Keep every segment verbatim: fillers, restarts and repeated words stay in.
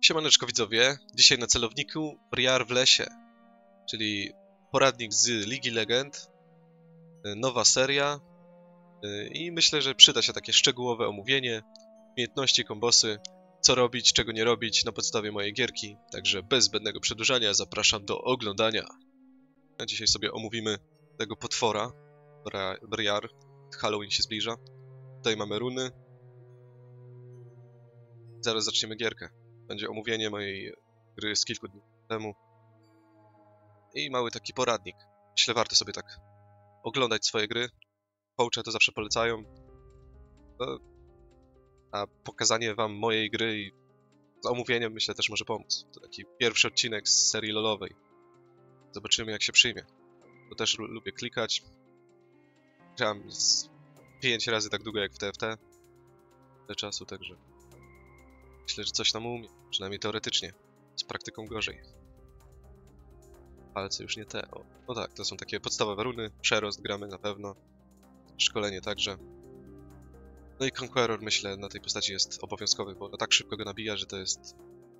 Siemaneczko widzowie, dzisiaj na celowniku Briar w lesie, czyli poradnik z Ligi Legend, nowa seria i myślę, że przyda się takie szczegółowe omówienie, umiejętności, kombosy, co robić, czego nie robić na podstawie mojej gierki, także bez zbędnego przedłużania zapraszam do oglądania. A dzisiaj sobie omówimy tego potwora, Briar, Halloween się zbliża, tutaj mamy runy, zaraz zaczniemy gierkę. Będzie omówienie mojej gry z kilku dni temu. I mały taki poradnik. Myślę, warto sobie tak oglądać swoje gry. Coache to zawsze polecają. No, a pokazanie wam mojej gry i z omówieniem myślę też może pomóc. To taki pierwszy odcinek z serii lolowej. Zobaczymy jak się przyjmie. To też lubię klikać. Grałem z pięć razy tak długo jak w T F T. Tyle czasu, także myślę, że coś tam umie. Przynajmniej teoretycznie. Z praktyką gorzej. Palce już nie te. O, no tak, to są takie podstawowe runy. Przerost gramy na pewno. Szkolenie także. No i Conqueror myślę na tej postaci jest obowiązkowy, bo no tak szybko go nabija, że to jest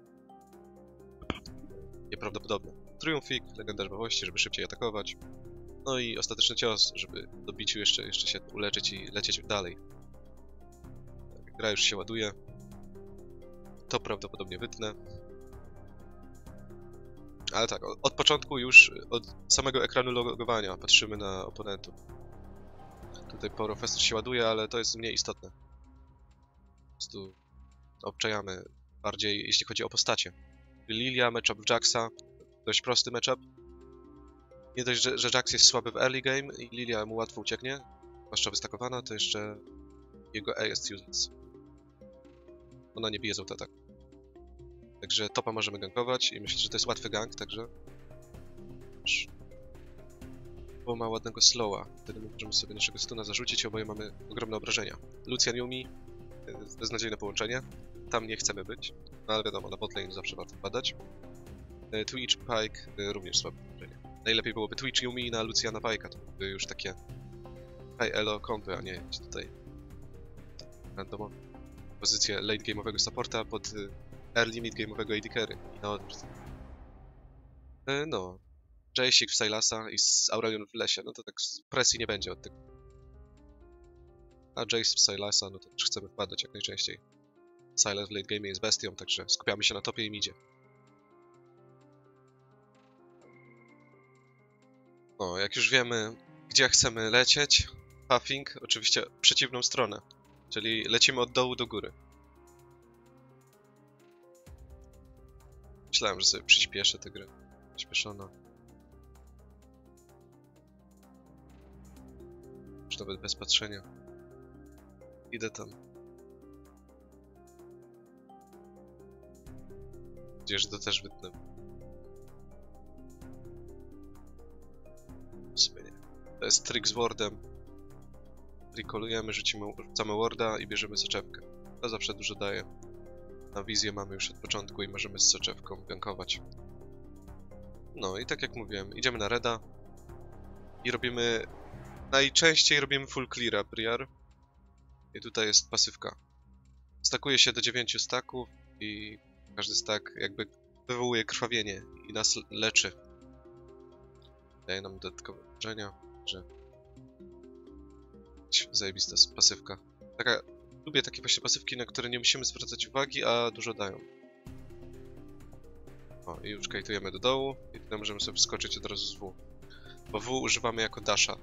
nieprawdopodobne. Triumfik, legenda żwawości, żeby szybciej atakować. No i ostateczny cios, żeby do biciu jeszcze, jeszcze się uleczyć i lecieć dalej. Tak, gra już się ładuje. To prawdopodobnie wytnę. Ale tak, od początku już, od samego ekranu logowania patrzymy na oponentów. Tutaj Professor się ładuje, ale to jest mniej istotne. Po prostu obczajamy bardziej, jeśli chodzi o postacie. Lilia, matchup w Jaxa, dość prosty matchup. Nie dość, że, że Jax jest słaby w early game i Lilia mu łatwo ucieknie, zwłaszcza wystakowana, to jeszcze jego E jest useless. Ona nie bije z autoataku. Także topa możemy gankować i myślę, że to jest łatwy gank, także... Bo ma ładnego slowa, wtedy możemy sobie naszego stuna zarzucić, oboje mamy ogromne obrażenia. Lucian Yumi, beznadziejne połączenie, tam nie chcemy być, no ale wiadomo, na botlane zawsze warto badać. Twitch, Pyke, również słabe połączenie. Najlepiej byłoby Twitch Yumi na Luciana Pyke'a, to były już takie high elo kompy, a nie tutaj randomowe. Pozycję late game'owego supporta pod early mid game'owego A D carry. No, no. Jace'ik w Sylasa i z Aurelion w lesie, no to tak presji nie będzie od tego. A Jace w Sylasa, no to też chcemy wpadać jak najczęściej. Sylas w late game jest bestią, także skupiamy się na topie i midzie. O, jak już wiemy, gdzie chcemy lecieć, puffing, oczywiście przeciwną stronę, czyli lecimy od dołu do góry. Myślałem, że sobie przyspieszę tę grę. Przyspieszona. Już nawet bez patrzenia. Idę tam. Gdzież że to też wytnę. W sumie nie. To jest trik z wardem. Trikolujemy, rzucimy, rzucamy warda i bierzemy soczewkę. To zawsze dużo daje. Na wizję mamy już od początku i możemy z soczewką gankować. No i tak jak mówiłem, idziemy na reda i robimy... Najczęściej robimy full cleara Briar. I tutaj jest pasywka. Stakuje się do dziewięciu staków i każdy stak jakby wywołuje krwawienie i nas leczy. Daje nam dodatkowe obrażenia, że... Zajebista pasywka. Taka... Lubię takie właśnie pasywki, na które nie musimy zwracać uwagi, a dużo dają. O, i już kajtujemy do dołu i tutaj możemy sobie wskoczyć od razu z W. Bo W używamy jako dasha.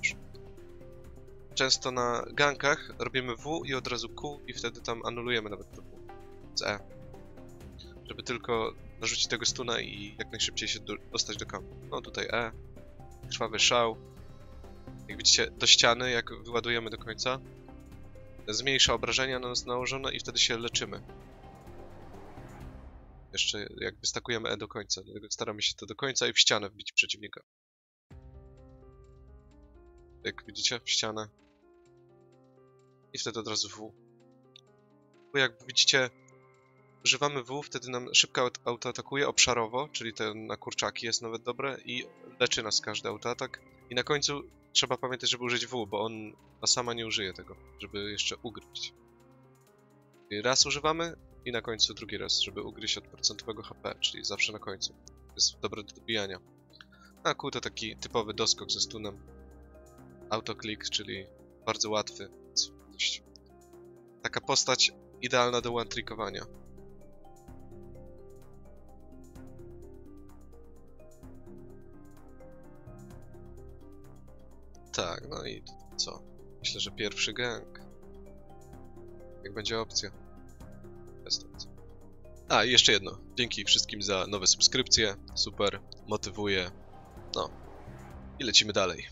Często na gankach robimy W i od razu Q i wtedy tam anulujemy nawet to W z E. Żeby tylko narzucić tego stuna i jak najszybciej się do, dostać do kampu. No tutaj E. Krwawy szał. Jak widzicie, do ściany, jak wyładujemy do końca, zmniejsza obrażenia na nas nałożone i wtedy się leczymy. Jeszcze jakby stakujemy E do końca, dlatego staramy się to do końca i w ścianę wbić przeciwnika. Jak widzicie, w ścianę. I wtedy od razu W. Bo jak widzicie, używamy W, wtedy nam szybko autoatakuje obszarowo, czyli te na kurczaki jest nawet dobre i leczy nas każdy autoatak. I na końcu trzeba pamiętać, żeby użyć W, bo on na sama nie użyje tego, żeby jeszcze ugryźć. I raz używamy, i na końcu drugi raz, żeby ugryźć od procentowego H P, czyli zawsze na końcu. To jest dobre do dobijania. A Q to taki typowy doskok ze stunem. Autoclick, czyli bardzo łatwy. Dość... Taka postać idealna do one-trickowania. Tak, no i co? Myślę, że pierwszy gang. Jak będzie opcja. Jest opcja. A, i jeszcze jedno. Dzięki wszystkim za nowe subskrypcje. Super, motywuje. No. I lecimy dalej.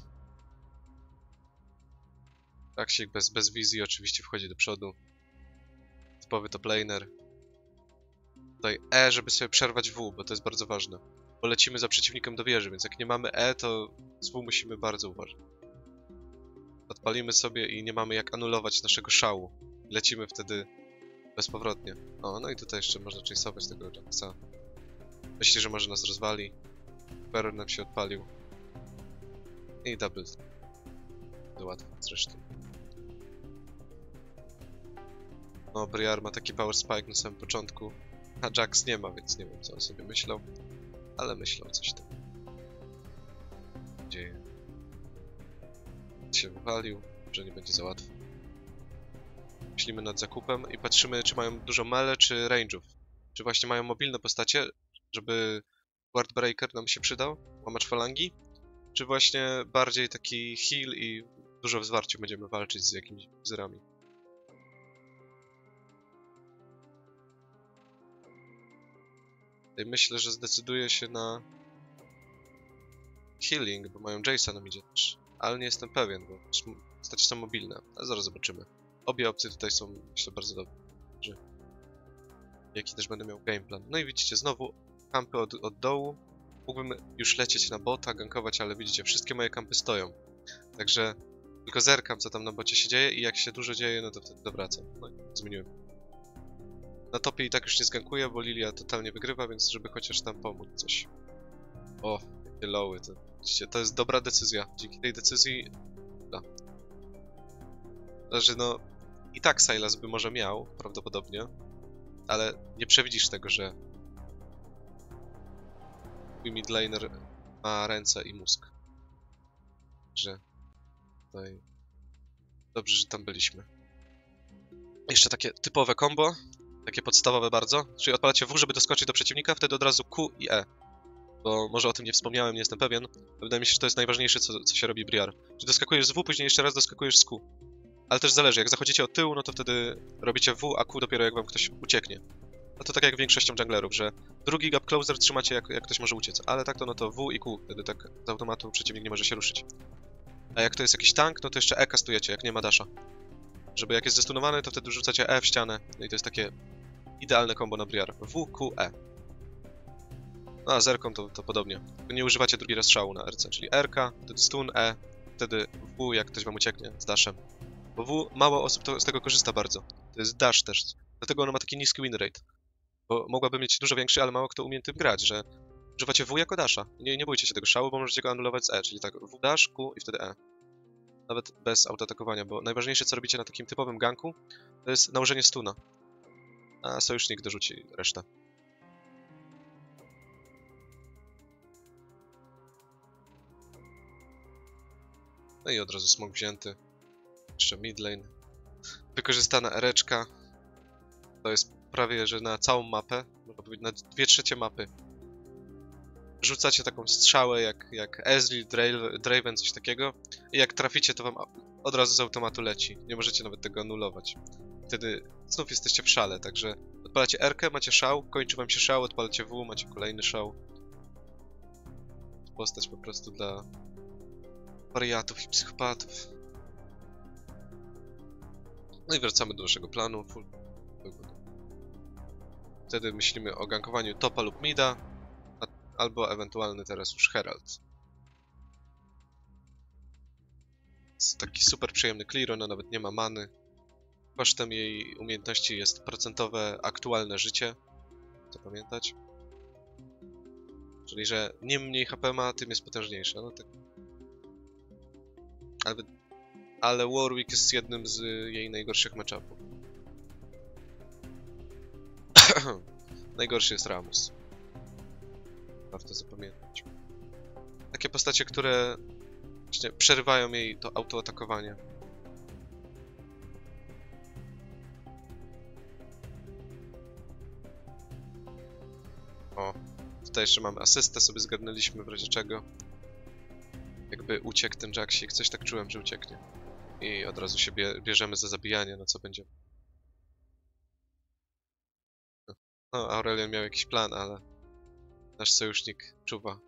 Taksik bez, bez wizji oczywiście wchodzi do przodu. Typowy top laner. Tutaj E, żeby sobie przerwać W, bo to jest bardzo ważne. Bo lecimy za przeciwnikiem do wieży, więc jak nie mamy E, to z W musimy bardzo uważać. Odpalimy sobie i nie mamy jak anulować naszego szału. Lecimy wtedy bezpowrotnie. O, no i tutaj jeszcze można chase'ować tego Jaxa. Myśli, że może nas rozwali. Baron nam się odpalił. I double. To łatwo zresztą. No, Briar ma taki power spike na samym początku. A Jax nie ma, więc nie wiem co on sobie myślał. Ale myślał coś tam. Dzieje. Się wywalił, że nie będzie za łatwo. Myślimy nad zakupem i patrzymy, czy mają dużo melee, czy range'ów. Czy właśnie mają mobilne postacie, żeby Guard Breaker nam się przydał, łamacz falangi, czy właśnie bardziej taki heal i dużo w zwarciu będziemy walczyć z jakimiś zerami. I myślę, że zdecyduje się na healing, bo mają Jace'a nam idzie też. Ale nie jestem pewien, bo postacie są mobilne, ale zaraz zobaczymy. Obie opcje tutaj są, myślę, bardzo dobre. Jaki też będę miał gameplan. No i widzicie, znowu kampy od, od dołu. Mógłbym już lecieć na bota, gankować, ale widzicie, wszystkie moje kampy stoją. Także tylko zerkam, co tam na bocie się dzieje i jak się dużo dzieje, no to wtedy dowracam. No i zmieniłem. Na topie i tak już nie zgankuję, bo Lilia totalnie wygrywa, więc żeby chociaż tam pomóc coś. O, jakie lowy. To, widzicie, to jest dobra decyzja. Dzięki tej decyzji... Da. Znaczy, no... I tak Sylas by może miał, prawdopodobnie. Ale nie przewidzisz tego, że... Twój midlaner ma ręce i mózg. Że... Tutaj... Dobrze, że tam byliśmy. Jeszcze takie typowe combo. Takie podstawowe bardzo. Czyli odpalacie W, żeby doskoczyć do przeciwnika, wtedy od razu Q i E. Bo może o tym nie wspomniałem, nie jestem pewien. Wydaje mi się, że to jest najważniejsze, co, co się robi Briar. Że doskakujesz z W, później jeszcze raz doskakujesz z Q. Ale też zależy, jak zachodzicie od tyłu, no to wtedy robicie W, a Q dopiero jak wam ktoś ucieknie. No to tak jak większością junglerów, że drugi gap closer trzymacie, jak, jak ktoś może uciec. Ale tak to no to W i Q, wtedy tak z automatu przeciwnik nie może się ruszyć. A jak to jest jakiś tank, no to jeszcze E kastujecie, jak nie ma dasha. Żeby jak jest zestunowany, to wtedy rzucacie E w ścianę. No i to jest takie idealne combo na Briar. W, Q, E. No a z R-ką to, to podobnie. Nie używacie drugi raz szału na R C, czyli R K, wtedy stun, E, wtedy W, jak ktoś wam ucieknie z dashem. Bo W, mało osób to, z tego korzysta bardzo. To jest dash też. Dlatego ono ma taki niski win rate. Bo mogłaby mieć dużo większy, ale mało kto umie tym grać, że używacie W jako dasha. Nie, nie bójcie się tego szału, bo możecie go anulować z E, czyli tak W dash, Q i wtedy E. Nawet bez autoatakowania, bo najważniejsze co robicie na takim typowym ganku, to jest nałożenie stuna. A sojusznik dorzuci resztę. No i od razu smok wzięty. Jeszcze mid lane. Wykorzystana ereczka. To jest prawie, że na całą mapę, można powiedzieć na dwie trzecie mapy. Rzucacie taką strzałę jak, jak Ezreal, Draven, coś takiego. I jak traficie, to wam od razu z automatu leci. Nie możecie nawet tego anulować. Wtedy znów jesteście w szale, także odpalacie R-kę, macie szał, kończy wam się szał, odpalacie W, macie kolejny szał. Postać po prostu dla wariatów i psychopatów. No i wracamy do naszego planu. Wtedy myślimy o gankowaniu topa lub mida, albo ewentualny teraz już Herald. Jest taki super przyjemny clear, ona nawet nie ma many. Kosztem jej umiejętności jest procentowe aktualne życie. Co pamiętać? Czyli, że im mniej H P ma, tym jest potężniejsza. No tak. Ale, ale Warwick jest jednym z jej najgorszych matchupów. Najgorszy jest Ramus. Warto zapamiętać. Takie postacie, które właśnie przerywają jej to autoatakowanie. O, tutaj jeszcze mamy asystę, sobie zgadnęliśmy w razie czego. Jakby uciekł ten Jacksik, coś tak czułem, że ucieknie. I od razu się bie bierzemy za zabijanie, no co będzie. No, Aurelion miał jakiś plan, ale nasz sojusznik czuwa.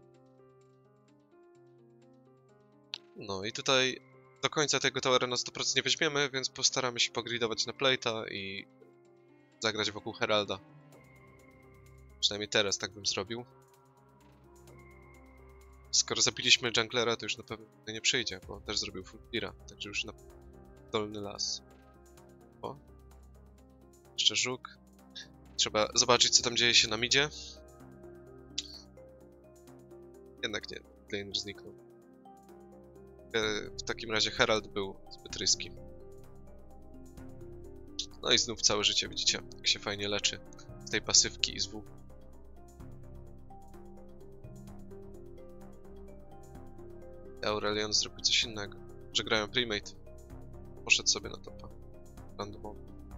No i tutaj do końca tego towera na sto procent nie weźmiemy, więc postaramy się pogridować na plate'a i zagrać wokół Heralda. Przynajmniej teraz tak bym zrobił. Skoro zabiliśmy junglera, to już na pewno nie przyjdzie, bo on też zrobił full cleara, także już na dolny las. O. Jeszcze żuk. Trzeba zobaczyć, co tam dzieje się na midzie. Jednak nie, Laner zniknął. W takim razie Herald był zbyt ryski. No i znów całe życie, widzicie, jak się fajnie leczy z tej pasywki i z W. Aurelion zrobił coś innego. Że grają Primate. Poszedł sobie na topa. Randomowo.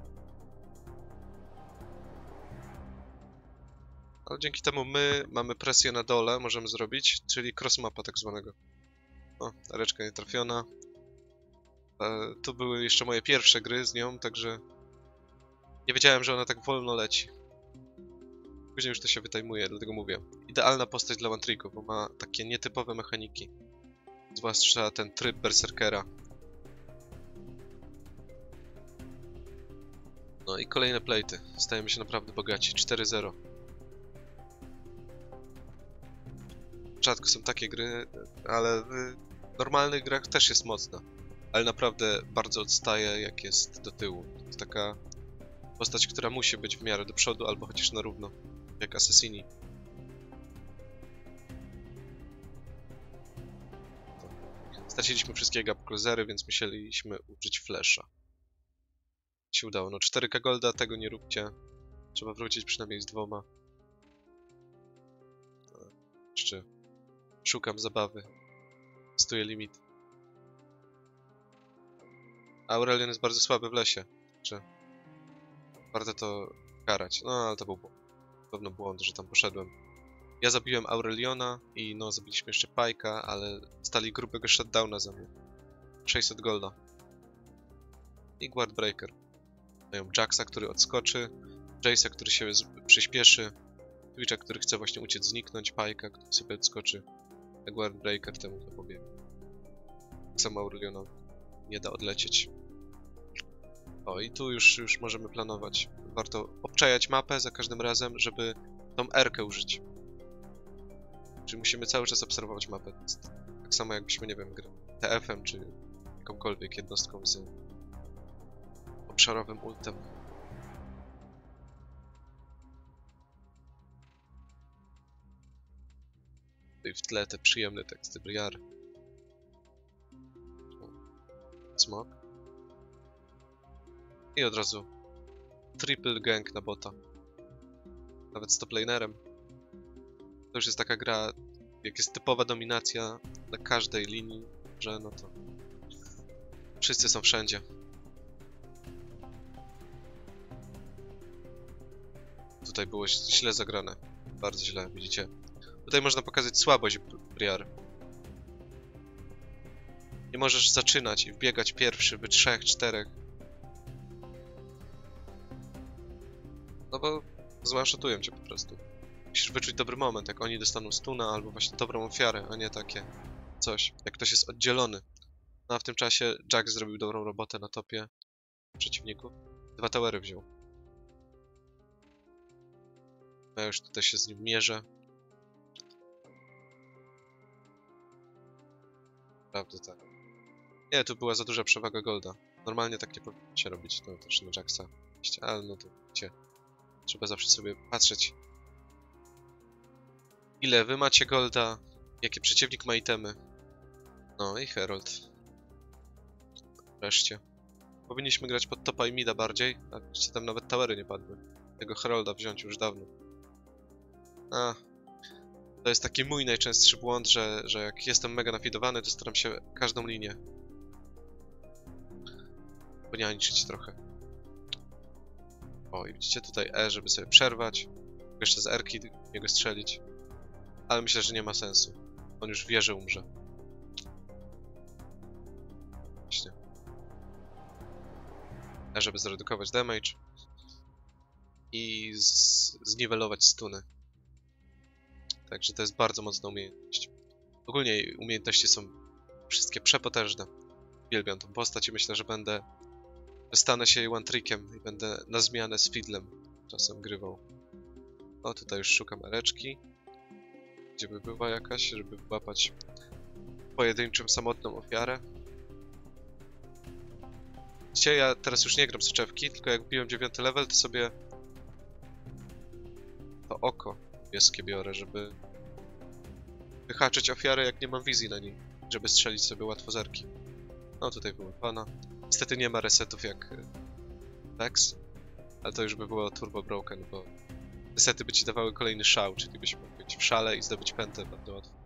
Ale dzięki temu my mamy presję na dole, możemy zrobić, czyli crossmapa tak zwanego. O, areczka nie trafiona. E, to były jeszcze moje pierwsze gry z nią, także nie wiedziałem, że ona tak wolno leci. Później już to się wytajmuje, dlatego mówię. Idealna postać dla one-tricku, bo ma takie nietypowe mechaniki. Zwłaszcza ten tryb berserkera. No i kolejne plate'y. Stajemy się naprawdę bogaci. cztery zero. Rzadko są takie gry, ale w normalnych grach też jest mocna. Ale naprawdę bardzo odstaje, jak jest do tyłu. To jest taka postać, która musi być w miarę do przodu, albo chociaż na równo. Jak Assassini. Straciliśmy wszystkie gap closery, więc musieliśmy użyć flasha. Się udało. No cztery K golda, tego nie róbcie. Trzeba wrócić przynajmniej z dwoma. Jeszcze szukam zabawy. Testuję limit. Aurelion jest bardzo słaby w lesie. Czy warto to karać? No ale to był błąd. Pewno błąd, że tam poszedłem. Ja zabiłem Aureliona i no zabiliśmy jeszcze Pajka, ale stali grubego shutdowna za mnie. sześćset golda. I Guardbreaker. Mają Jacksa, który odskoczy, Jace'a, który się przyspieszy, Twitcha, który chce właśnie uciec, zniknąć, Pajka, który sobie odskoczy, a Guardbreaker temu to pobiegnie. Tak samo Aurelionowi nie da odlecieć. O i tu już, już możemy planować. Warto obczajać mapę za każdym razem, żeby tą R-kę użyć. Czyli musimy cały czas obserwować mapę. Tak samo jakbyśmy, nie wiem, grali T F-em czy jakąkolwiek jednostką z obszarowym ultem. Tutaj w tle te przyjemne teksty Briar. Smok. I od razu triple gank na bota. Nawet z toplanerem. To już jest taka gra, jak jest typowa dominacja na każdej linii, że no to wszyscy są wszędzie. Tutaj było źle zagrane. Bardzo źle, widzicie. Tutaj można pokazać słabość Briar. Nie możesz zaczynać i wbiegać pierwszy, by trzech, czterech. No bo zwanshotują cię po prostu. Musisz wyczuć dobry moment, jak oni dostaną stuna, albo właśnie dobrą ofiarę, a nie takie coś, jak ktoś jest oddzielony. No a w tym czasie Jack zrobił dobrą robotę na topie przeciwników. Dwa towery wziął. Ja już tutaj się z nim mierzę. Prawda tak. Nie, tu była za duża przewaga golda. Normalnie tak nie powinno się robić, no też na Jacksa. Ale no to wiecie, trzeba zawsze sobie patrzeć, ile wy macie golda, jaki przeciwnik ma itemy. No i Herald. Wreszcie. Powinniśmy grać pod topa i mida bardziej, a widzicie, tam nawet towery nie padły. tego Herolda wziąć już dawno. A, to jest taki mój najczęstszy błąd, że, że jak jestem mega nafidowany, to staram się każdą linię poniańczyć trochę. O, i widzicie tutaj E, żeby sobie przerwać. Jeszcze z R-ki niego strzelić. Ale myślę, że nie ma sensu. On już wie, że umrze. Właśnie. E, żeby zredukować damage. I z zniwelować stuny. Także to jest bardzo mocna umiejętność. Ogólnie jej umiejętności są wszystkie przepotężne. Uwielbiam tą postać i myślę, że będę... Stanę się jej one-trickiem i będę na zmianę z Fiddlem czasem grywał. O, tutaj już szukam ereczki. Gdzie by była jakaś, żeby łapać pojedynczą, samotną ofiarę. Dzisiaj ja teraz już nie gram soczewki, tylko jak biłem dziewiąty level, to sobie to oko niebieskie biorę, żeby wyhaczyć ofiarę, jak nie mam wizji na niej, żeby strzelić sobie łatwo zerki. No tutaj była pana. Niestety nie ma resetów jak Vex, ale to już by było turbo broken, bo resety by ci dawały kolejny szał, czyli byś mógł być w szale i zdobyć pętę bardzo łatwo.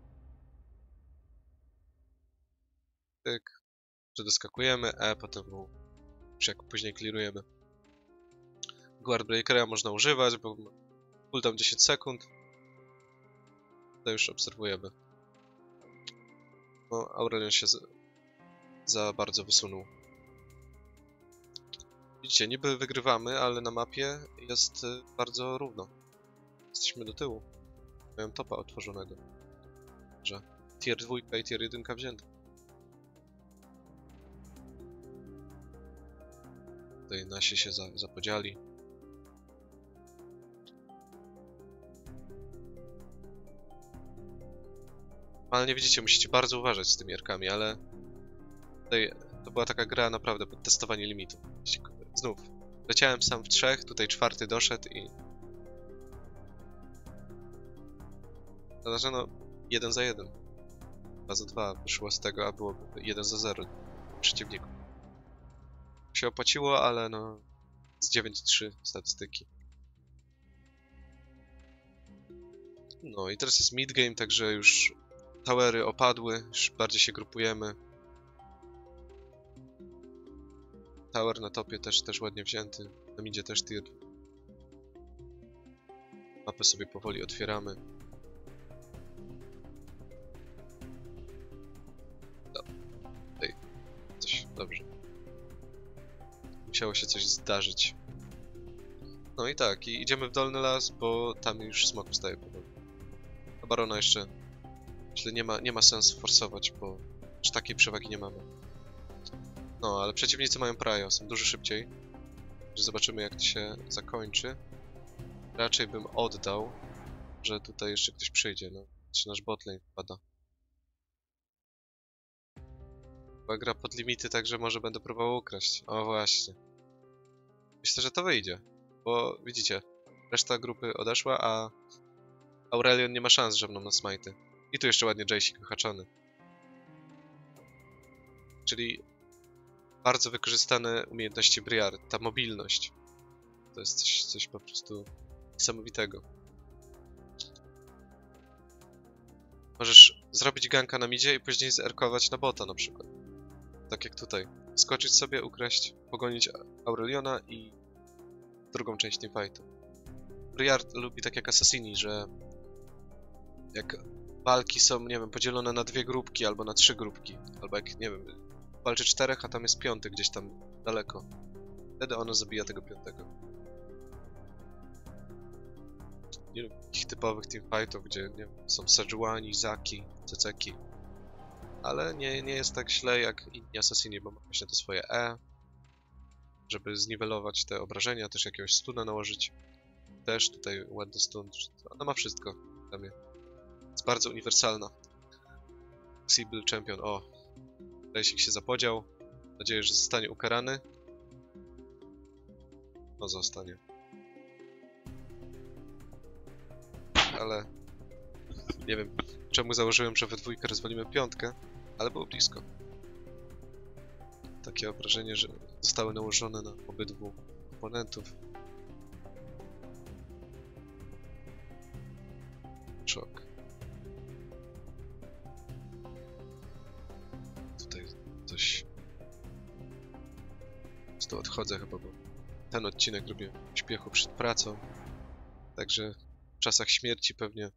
Tyk. Że doskakujemy, E, potem W. Już jak później clearujemy. Guard Breakera można używać, bo cooldown dziesięć sekund. To już obserwujemy. No, Aurelion się za, za bardzo wysunął. Widzicie, niby wygrywamy, ale na mapie jest bardzo równo. Jesteśmy do tyłu. Miałem topa otworzonego. Że tier dwa i tier jeden wzięte. Tutaj nasi się za, zapodziali. Ale nie widzicie, musicie bardzo uważać z tymi erkami, ale tutaj to była taka gra naprawdę pod testowanie limitu. Znów, leciałem sam w trzech, tutaj czwarty doszedł i... Znaczy no, jeden za jeden. Dwa za dwa wyszło z tego, a byłoby jeden za zero przeciwników. Się opłaciło, ale no... z dziewięć trzy statystyki. No i teraz jest mid-game, także już towery opadły, już bardziej się grupujemy. Tower na topie też, też ładnie wzięty. Na midzie też tier. Mapę sobie powoli otwieramy. No. Ej, coś, dobrze. Musiało się coś zdarzyć. No i tak, i idziemy w dolny las, bo tam już smok wstaje powoli. A barona jeszcze, myślę, nie ma, nie ma sensu forsować, bo aż takiej przewagi nie mamy. No, ale przeciwnicy mają prio, są dużo szybciej. Zobaczymy, jak to się zakończy. Raczej bym oddał, że tutaj jeszcze ktoś przyjdzie, no. Czy nasz botlane wpada. Chyba gra pod limity, także może będę próbował ukraść. O, właśnie. Myślę, że to wyjdzie, bo widzicie, reszta grupy odeszła, a Aurelion nie ma szans ze mną na smite'y. I tu jeszcze ładnie Jace'ik wyhaczony. Czyli bardzo wykorzystane umiejętności Briar, ta mobilność. To jest coś, coś po prostu niesamowitego. Możesz zrobić ganka na midzie i później zerkować na bota na przykład. Tak jak tutaj. Skoczyć sobie, ukraść, pogonić Aureliona i drugą część teamfightu. Briar lubi tak jak Assassini, że jak walki są, nie wiem, podzielone na dwie grupki albo na trzy grupki, albo jak, nie wiem, walczy czterech, a tam jest piąty gdzieś tam daleko. Wtedy ona zabija tego piątego. Nie lubię takich typowych teamfightów, gdzie nie wiem, są Sejuani, Zaki, Ceceki. Ale nie, nie jest tak źle jak inni Assassini, bo ma właśnie to swoje E, żeby zniwelować te obrażenia, też jakiegoś stuna nałożyć. Też tutaj ładny stun. Ona ma wszystko dla mnie. Jest bardzo uniwersalna. Seebill Champion, o. Rejsik się zapodział. Mam nadzieję, że zostanie ukarany. No zostanie. Ale nie wiem, czemu założyłem, że we dwójkę rozwalimy piątkę, ale było blisko. Takie obrażenie, że zostały nałożone na obydwu oponentów. Czok. Tutaj coś... Z tu odchodzę chyba, bo ten odcinek robię w śpiechu przed pracą. Także w czasach śmierci pewnie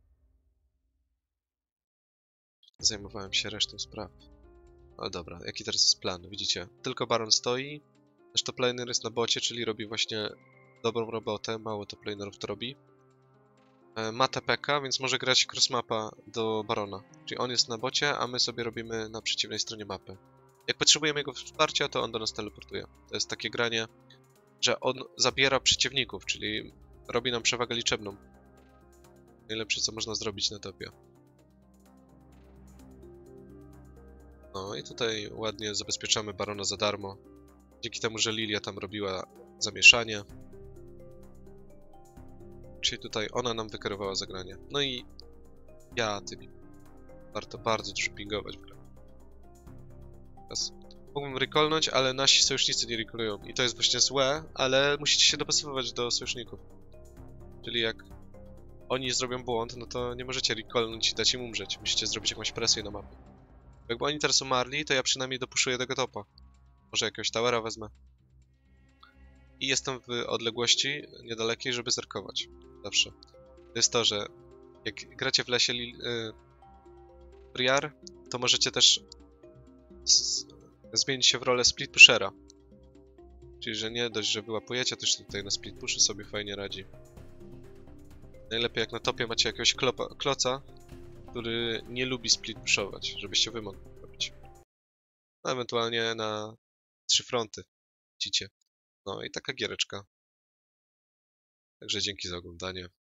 zajmowałem się resztą spraw. Ale dobra, jaki teraz jest plan? Widzicie, tylko Baron stoi. Nasz toplaner jest na bocie, czyli robi właśnie dobrą robotę. Mało toplanerów to robi. E, ma T P K, więc może grać crossmapa do Barona. Czyli on jest na bocie, a my sobie robimy na przeciwnej stronie mapy. Jak potrzebujemy jego wsparcia, to on do nas teleportuje. To jest takie granie, że on zabiera przeciwników, czyli robi nam przewagę liczebną. Najlepsze, co można zrobić na topie. No i tutaj ładnie zabezpieczamy Barona za darmo. Dzięki temu, że Lilia tam robiła zamieszanie. Czyli tutaj ona nam wykierowała zagranie. No i ja tymi. Warto bardzo dużo pingować w grę. Teraz mógłbym recallnąć, ale nasi sojusznicy nie recallują. I to jest właśnie złe, ale musicie się dopasowywać do sojuszników. Czyli jak oni zrobią błąd, no to nie możecie recallnąć i dać im umrzeć. Musicie zrobić jakąś presję na mapę. Jakby oni teraz umarli, to ja przynajmniej dopuszuję tego topa. Może jakiegoś towera wezmę. I jestem w odległości niedalekiej, żeby zerkować. Zawsze. To jest to, że jak gracie w lesie li, y, Briar, to możecie też z, zmienić się w rolę split pushera. Czyli, że nie dość, że wyłapujecie, też tutaj na split pushu sobie fajnie radzi. Najlepiej jak na topie macie jakiegoś klopa, kloca, który nie lubi split pushować, żebyście wy mogli robić. No, ewentualnie na trzy fronty cicie. No i taka giereczka. Także dzięki za oglądanie.